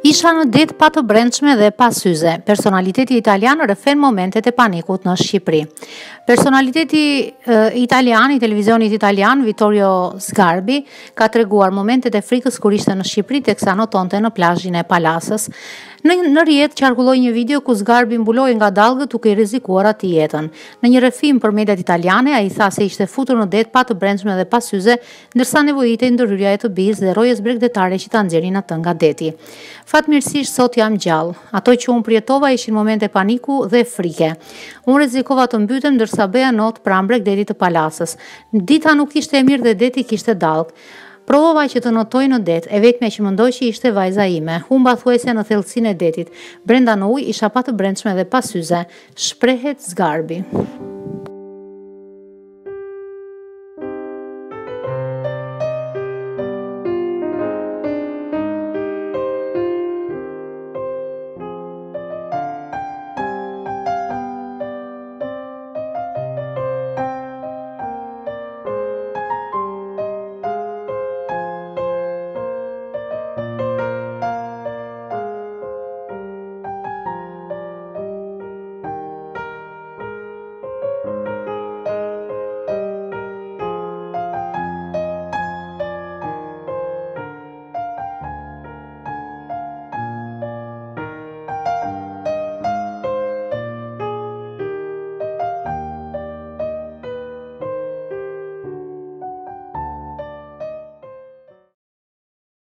Isha në det pa të brendshme dhe pa syze. Personaliteti italian rrëfen momentet e panikut në Shqipëri. Personaliteti italian i televizionit italian, Vittorio Sgarbi, ka treguar momentet e frikës kur ishte në Shqipëri teksa notonte në plazhin e Palasës. Në rrjet qarkulloi një video ku Sgarbi mbuloi nga dallgët duke i rrezikuar atij jetën. Në një rrëfim për mediat italiane, ai tha se ishte futur në det pa të brendshme dhe pa syze, ndërsa nevojitej ndërhyrja e të bijës dhe rrojës bregdetare që ta nxjerrin atë nga deti. Fatmirësisht sot jam gjallë. Ato që unë përjetova ishin momente paniku dhe frike. Unë rrezikova të mbytem ndërsa bëja not pranë bregdetit të Palasës. Dita nuk ishte e mirë dhe deti kishte dallg. Provova që të notoj në det, e vetmja që mendoj që ishte vajza ime. Humba thuajse në thellësinë e detit. Brenda në ujë isha pa të brendshme dhe pa syze, shprehet Sgarbi.